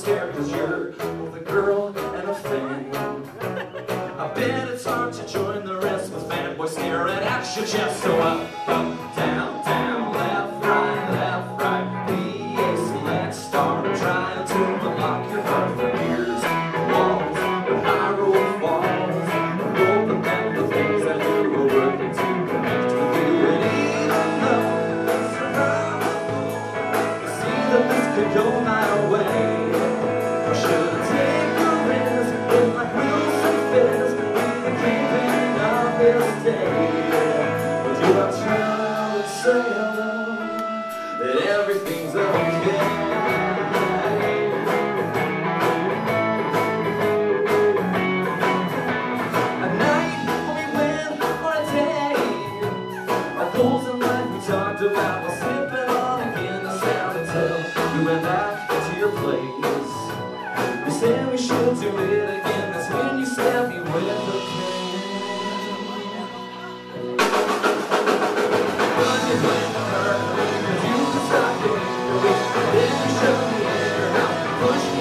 scared cause you're both a girl and a fan. I bet it's hard to join the rest with fanboys staring at your chest. So up, down, down, left, right, PA select, start trying to unlock your heart for years. Walls with high-roll falls, open down the things that we were working to connect with you. And even though it's survivable, you see that this could go my way. Or should I take a risk with my Wilson Fizz, be the kingpin of this day? Or do I try to say hello, that everything's okay? A night when we win or a day, our goals in life we talked about while sipping on again the sound until we went back to your place. We said we should do it again, that's when you stabbed me with a pen. But it went hurt, cause you could stop it, then you showed me how to push